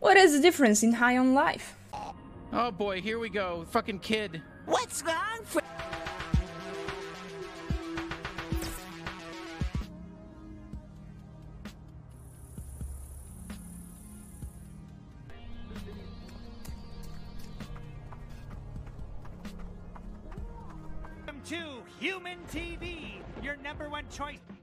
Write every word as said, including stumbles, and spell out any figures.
What is the difference in high on life? Oh boy, here we go. Fucking kid. What's wrong, Fr- Welcome to Human T V, your number one choice.